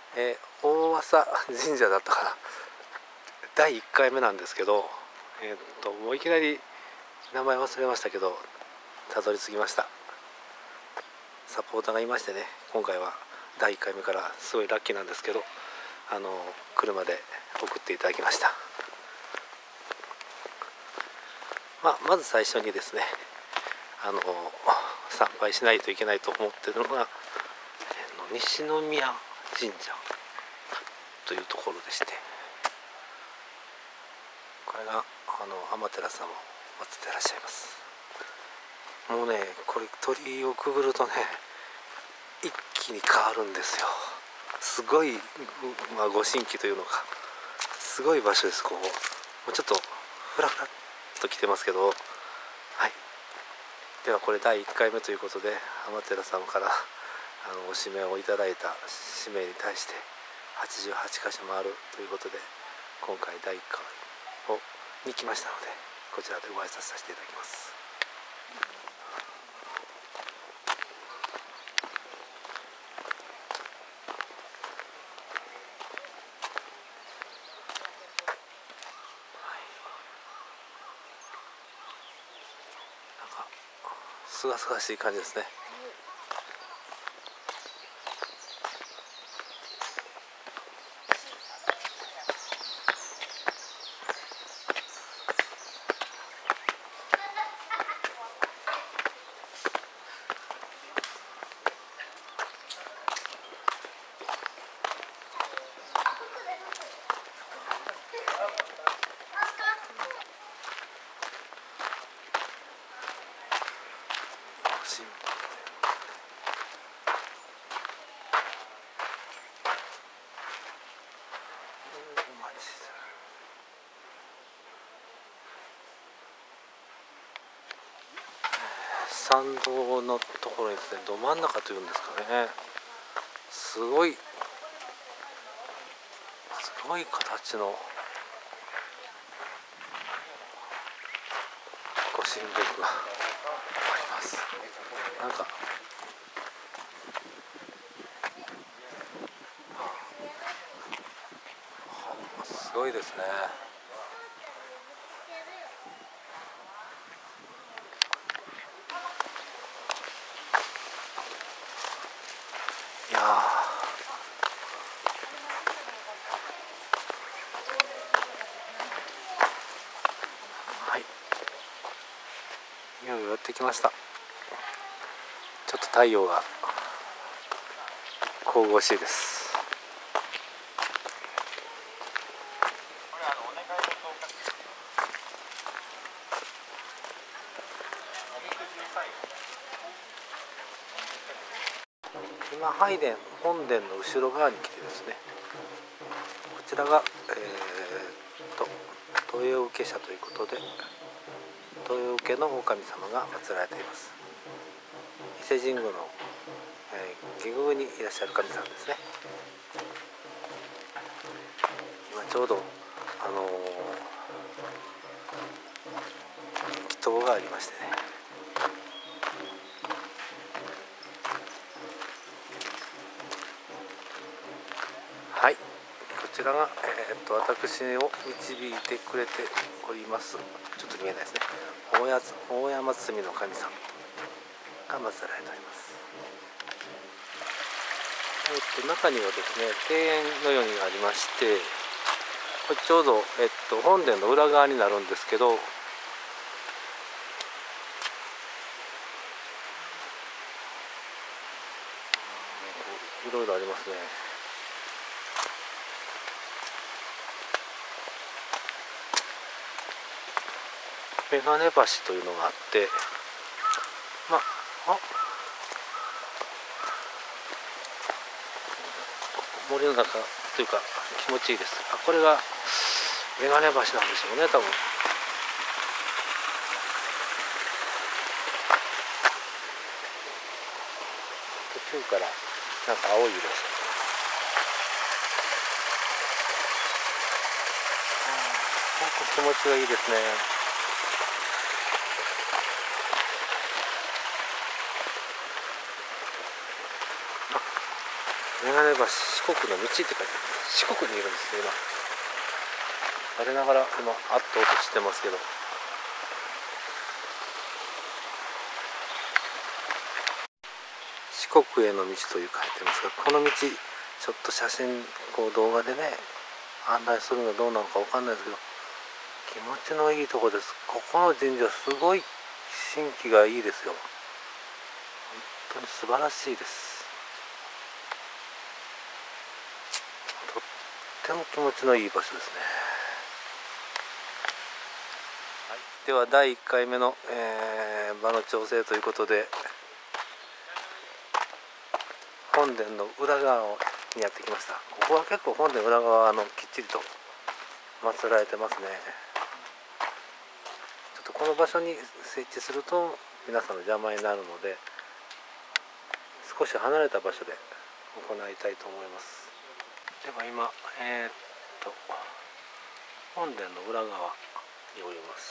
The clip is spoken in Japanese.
大朝神社だったかな、第1回目なんですけど、もういきなり名前忘れましたけどたどり着きました。サポーターがいましてね、今回は第1回目からすごいラッキーなんですけど、車で送っていただきました。まず最初にですね、参拝しないといけないと思っているのが、西宮神社というところでして、これが天照さんを祀ってらっしゃいます。もうね、これ鳥居をくぐるとね、一気に変わるんですよ。すごい、ご神器というのか、すごい場所です。ここもうちょっとフラフラっと来てますけど、はい。ではこれ第1回目ということで、天照さんからお指名をいただいた使命に対して88箇所回るということで、今回第1回に来ましたので、こちらでご挨拶させていただきます。なんかすがすがしい感じですね。参道のところにですね、ど真ん中というんですかね、すごい形のご神木があります。なんかすごいですね。いやはい、いよいよやってきました。ちょっと太陽が神々しいです。今本殿の後ろ側に来てですね、こちらが、豊受社ということで、豊受の大神様が祀られています。伊勢神宮の、下宮にいらっしゃる神様ですね。今ちょうど祈祷がありましてね、はい、こちらが、私を導いてくれております、ちょっと見えないですね、大山積の神様が祀られております。中にはですね、庭園のようにありまして、これちょうど、本殿の裏側になるんですけど、いろいろありますね。眼鏡橋というのがあって、森の中というか気持ちいいです。これが眼鏡橋なんでしょうね、多分。途中からなんか青い色です。気持ちがいいですね。 眼鏡橋四国の道って書いてある。四国にいるんですよ今。我ながら今あっと音してますけど、四国への道という書いてますが、この道ちょっと写真動画でね案内するのはどうなのかわかんないですけど、気持ちのいいとこです。ここの神社すごい神気がいいですよ。本当に素晴らしいです。とっても気持ちのいい場所ですね。はい、では第1回目の、場の調整ということで、本殿の裏側にやってきました。ここは結構本殿裏側きっちりと祀られてますね。ちょっとこの場所に設置すると皆さんの邪魔になるので、少し離れた場所で行いたいと思います。では今、本殿の裏側におります。